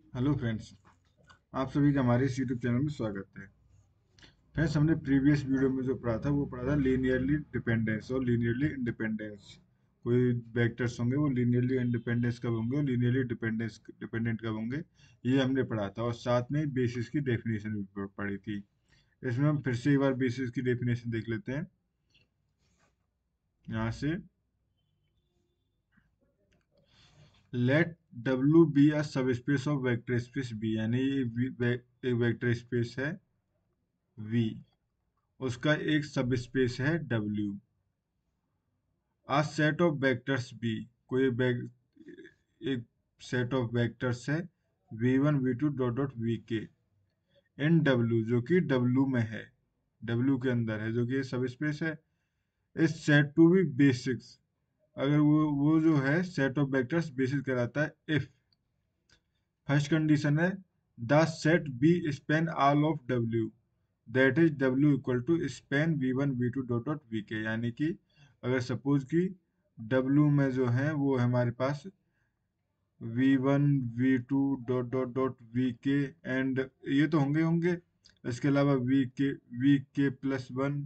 Hello friends. आप सभी का हमारे इस यूट्यूब चैनल में स्वागत है। फ्रेंड्स, हमने प्रीवियस वीडियो में जो पढ़ा था वो पढ़ा था लीनियरली डिपेंडेंस और लीनियरली इंडिपेंडेंस। कोई वेक्टर्स होंगे वो लीनियरली इंडिपेंडेंस कब होंगे और लीनियरली डिपेंडेंस डिपेंडेंट कब होंगे, ये हमने पढ़ा था। और साथ में बेसिस की डेफिनेशन भी पढ़ी थी। इसमें हम फिर से एक बार बेसिस की डेफिनेशन देख लेते हैं यहाँ से। Late W be a subspace of vector space B, यानी ये एक वेक्टर स्पेस है V, उसका एक सब स्पेस है W। A set of vectors B, कोई एक सेट ऑफ वेक्टर्स है v1 v2 dot dot v के इन W, जो कि W में है, W के अंदर है, जो कि सब स्पेस है। इस सेट टू बी बेसिक्स, अगर वो जो है सेट ऑफ वेक्टर्स बेसिस कराता है इफ फर्स्ट कंडीशन है the set B span all of W, that is W equal to span v1 v2 dot dot v k. यानी कि अगर सपोज कि W में जो है वो है हमारे पास v1 v2 dot dot dot v k, and ये तो होंगे होंगे। इसके अलावा वी के प्लस वन,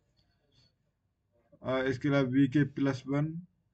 इसके अलावा वी के प्लस 1,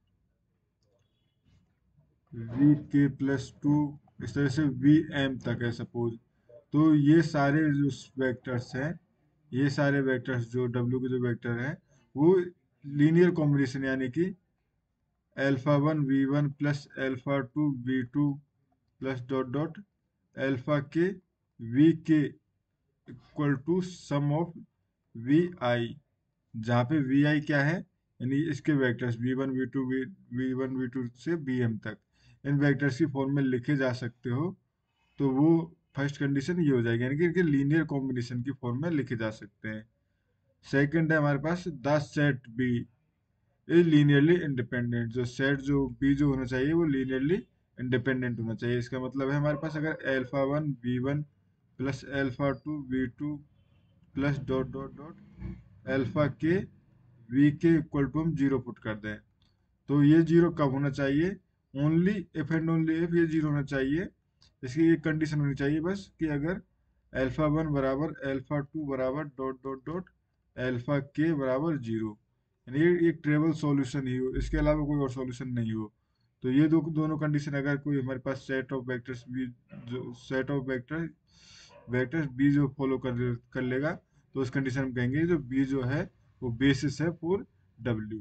वी के प्लस 2, इस तरह से वी तक है सपोज। तो ये सारे जो वेक्टर्स हैं, ये सारे वेक्टर्स जो W के जो वेक्टर हैं वो लीनियर कॉम्बिनेशन, यानी कि alpha 1 v1 plus alpha 2 v2 plus dot dot alpha k equal to sum of vi, जहाँ पे vi क्या है, यानी इसके वेक्टर्स v1 v2 से bm तक इन वेक्टर्स की फॉर्म में लिखे जा सकते हो। तो वो फर्स्ट कंडीशन ये हो जाएगी, यानी कि इनके लीनियर कॉम्बिनेशन की फॉर्म में लिखे जा सकते हैं। सेकंड है हमारे पास the set B is linearly independent, जो सेट जो बी जो होना चाहिए वो लीनियरली इंडिपेंडेंट होना चाहिए। इसका मतलब है हमारे पास अगर alpha 1 v1 plus alpha 2 v2 plus dot dot dot alpha k equal to हम जीरो पुट कर दें, तो ये जीरो कब होना चाहिए? Only if and only if ये जीरो होना चाहिए। इसकी एक कंडीशन होनी चाहिए बस कि अगर अल्फा 1 बराबर अल्फा 2 बराबर डॉट डॉट डॉट अल्फा बराबर जीरो, यानी ये एक ट्रेबल सॉल्यूशन ही हो, इसके अलावा कोई और सॉल्यूशन नहीं हो। तो ये दोनों कंडीशन अगर कोई हमारे पास सेट ऑफ वेक्टर्स बी, जो सेट ऑफ वेक्टर्स बी जो फॉलो कर लेगा, तो उस कंडीशन में कहेंगे जो बी जो है वो बेसिस है फॉर डब्ल्यू।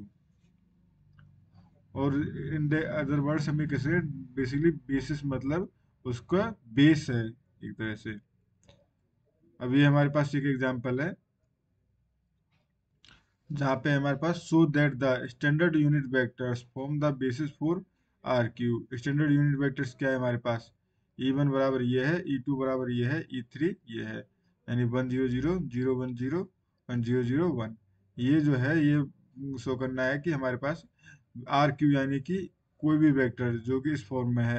और इन द अदर वर्ड्स हमें कैसे, बेसिकली बेसिस मतलब उसका बेस है एक तरह से। अब ये हमारे पास एक एग्जांपल है जहाँ पे हमारे पास so that the standard unit vectors form the basis for R Q. Standard unit vectors क्या है हमारे पास? E1 बराबर ये है, E2 बराबर ये है, E3 ये है, यानी 1 0 0 0 1 0 0 1 0 0 1। ये जो है ये शो करना है कि हमारे पास आर क्यू, यानी कि कोई भी वेक्टर जो कि इस फॉर्म में है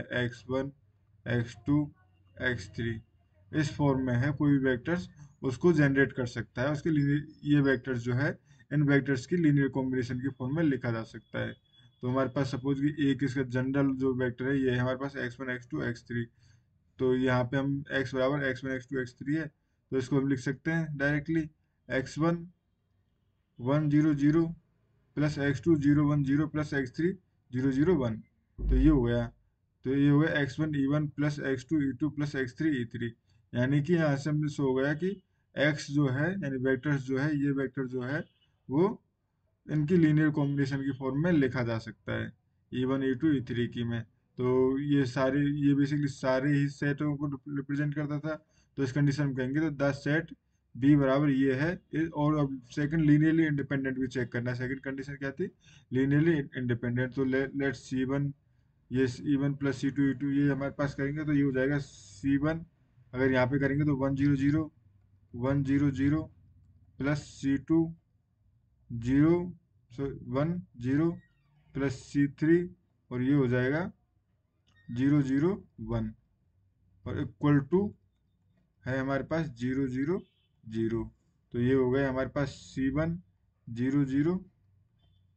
x1 x2 x3, इस फॉर्म में है कोई भी वेक्टर्स उसको जनरेट कर सकता है। उसके लिए ये वेक्टर्स जो है इन वेक्टर्स की लीनियर कॉम्बिनेशन की फॉर्म में लिखा जा सकता है। तो हमारे पास सपोज कि एक इसका जनरल जो वेक्टर है ये है हमारे पास x1 x2 x3। तो यहाँ पे हम x बराबर x1 x2 x3 है, तो इसको हम लिख सकते हैं directly x1 1 0 0 plus x2 0 1 0 plus x3 0 0 1। तो ये हो गया। तो ये हो गया x1 E1 plus x2 E2 plus x3 E3। यानी कि यहाँ से हमने सो हो गया कि x जो है यानी वेक्टर्स जो है, ये वेक्टर जो है वो इनकी लीनियर कॉम्बिनेशन की फॉर्म में लिखा जा सकता है E1 E2 E3 की में। तो ये सारे, ये बेसिकली सारे ही सेटों को रिप्रेजेंट करता था। तो इस कंडीशन में कहेंगे तो द सेट बी बराबर ये है और अब सेकंड लीनियरली इंडिपेंडेंट भी चेक करना है। सेकंड कंडीशन क्या थी? Linearly independent. तो लेट C1, ये E1 प्लस C2 E2 ये हमारे पास करेंगे तो ये हो जाएगा C1। अगर यहाँ पे करेंगे तो 1 0 0 1 0 0 प्लस C2 0 1 0 प्लस C3, और ये हो जाएगा 0 0 1, और इक्वल टू है हमारे पास 0 0 0। तो ये हो गया हमारे पास C1 0 0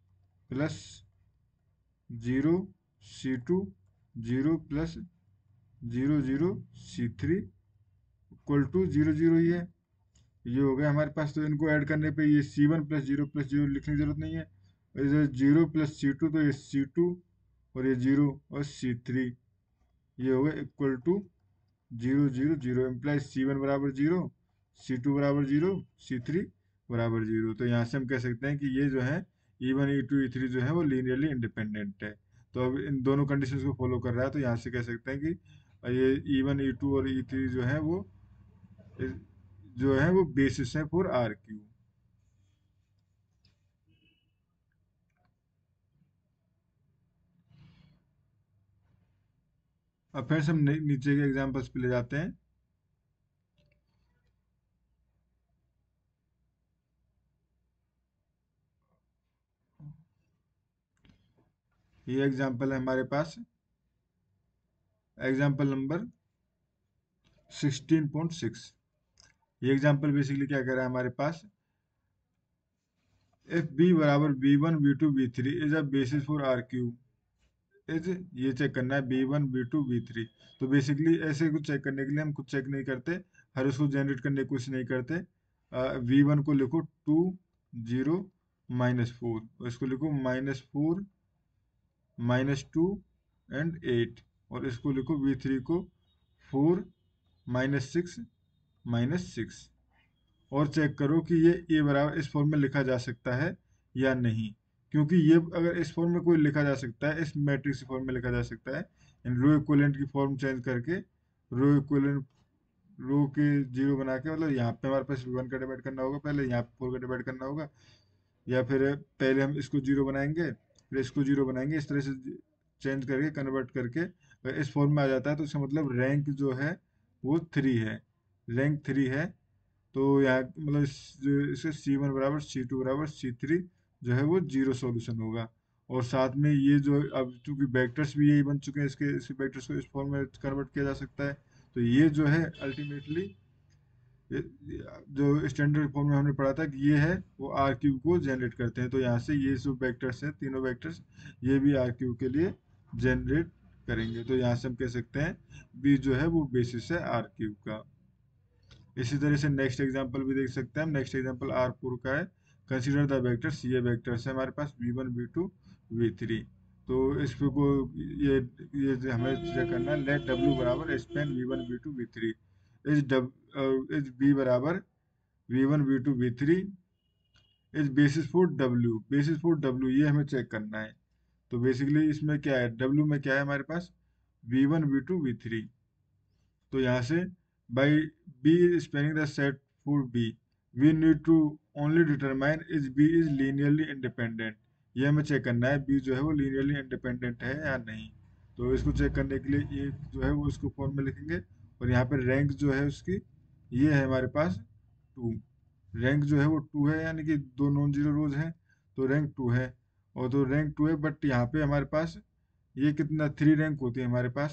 plus 0 C2 0 plus 0 0 C3 equal to 0 0 ही है। ये हो गया हमारे पास। तो इनको ऐड करने पे ये C1 + 0 + 0 लिखने की जरूरत नहीं है। और इधर 0 + C2, तो ये C2 और ये 0 और C3, ये हो गया इक्वल टू 0 0 0, इम्प्लाइज C1 बराबर 0, C2 बराबर 0, C3 बराबर 0। तो यहाँ से हम कह सकते हैं कि ये जो है E1 E2 E3 जो है वो लीनियरली इंडिपेंडेंट है। तो अब इन दोनों कंडीशंस को फॉलो कर रहा है, तो यहाँ से कह सकते हैं कि ये E1 E2 और E3 जो है वो बेसिस है फॉर आर क्यू। अब फिर से हम नीचे के एग्जांपल्स पे ले जाते हैं। ये एग्जांपल है हमारे पास, एग्जांपल नंबर 16.6। ये एग्जांपल बेसिकली क्या कह रहा है हमारे पास, इफ बी बराबर B1 B2 B3 is a basis for R Q is, ये चेक करना है B1 B2 B3। तो बेसिकली ऐसे कुछ चेक करने के लिए हम कुछ चेक नहीं करते, हर उसको जनरेट करने की कोशिश नहीं करते। V1 को लिखो 2 0 -4, और इसको लिखो -4 -2 एंड 8, और इसको लिखो V3 को 4 -6 -6। और चेक करो कि ये ए बराबर इस फॉर्म में लिखा जा सकता है या नहीं। क्योंकि ये अगर इस फॉर्म में कोई लिखा जा सकता है, इस मैट्रिक्स फॉर्म में लिखा जा सकता है, इन रो इक्विवेलेंट की फॉर्म चेंज करके, रो इक्विवेलेंट, रो के जीरो बना के, मतलब यहाँ पे हमारे पास वन का डिवाइड करना होगा, पहले यहाँ पे 4 का डिवाइड करना होगा, या फिर पहले हम इसको जीरो बनाएंगे फिर इसको जीरो बनाएंगे, इस तरह से चेंज करके कन्वर्ट करके अगर इस फॉर्म में आ जाता है, तो इसका मतलब रैंक जो है वो 3 है, रैंक 3 है। तो यहाँ मतलब इससे C1 बराबर C2 बराबर C3 जो है वो जीरो सॉल्यूशन होगा। और साथ में ये जो अब चूंकि वेक्टर्स भी यही बन चुके हैं, इसके वेक्टर्स को इस फॉर्म में कन्वर्ट किया जा सकता है। तो ये जो है अल्टीमेटली जो स्टैंडर्ड फॉर्म में हमने पढ़ा था कि ये है वो आर क्यूब को जनरेट करते हैं। तो यहाँ से ये जो वेक्टर्स हैं, तीनों वेक्टर्स, ये भी आर क्यूब के लिए जनरेट करेंगे। तो यहाँ से हम कह सकते हैं बी जो है वो बेसिस है आर क्यूब का। इसी तरह से नेक्स्ट एग्जांपल भी देख सकते हैं हम। नेक्स्ट एग्जांपल R4 का है। कंसीडर द वेक्टर्स, ये वेक्टर्स है हमारे पास V1 V2 V3। तो इस पे को ये ये जो हमें चेक करना है, लेट W बराबर span V1 V2 V3 is B बराबर V1 V2 V3 is basis for W, basis for W ये हमें चेक करना है। तो बेसिकली इसमें क्या है, W में क्या है हमारे पास V1 V2 V3। तो यहाँ से by B spanning the set for B, we need to only determine is B is linearly independent। ये हमें चेक करना है B जो है वो linearly independent है या नहीं। तो इसको चेक करने के लिए एक जो है वो इसको फॉर्म में लिखेंगे, और यहाँ पे रैंक जो है उसकी ये है हमारे पास 2। रैंक जो है वो 2 है, यानी कि दो नॉन जीरो रोज हैं, तो रैंक 2 है। और तो रैंक 2 है, बट यहाँ पे हमारे पास ये कितना 3 रैंक होती है हमारे पास,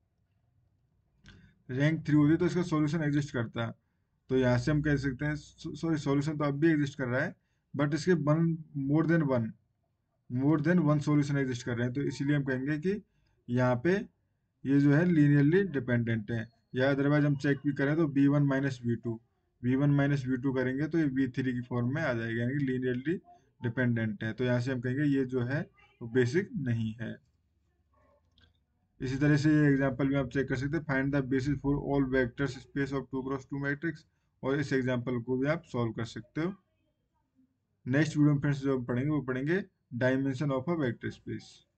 रैंक 3 होती है, तो इसका सॉल्यूशन एग्जिस्ट करता है। तो यहाँ से हम कह सकते हैं, सॉरी सॉल्यूशन तो अब भी एग्जिस्ट कर रहा है, बट इसके one more than one solution exist कर रहे हैं। तो इसीलिए हम कहेंगे कि यहाँ पे ये जो है लीनियरली डिपेंडेंट है। या अदरवाइज हम चेक भी करें तो B1 - V2 करेंगे तो ये V3 की फॉर्म में आ जाएगा, यानी कि लीनियरली डिपेंडेंट है। तो यहाँ से हम कहेंगे ये जो है वो बेसिक नहीं है। इसी तरह से ये एग्जांपल में आप चेक कर सकते हैं, find the basis for all vectors space of 2 × 2 matrix, और इस एग्जांपल को भी आप सॉल्व कर सकते हो। नेक्स्ट वीडियो में फ्रेंड्स जो हम पढ़ेंगे वो पढ़ेंगे dimension of a vector space.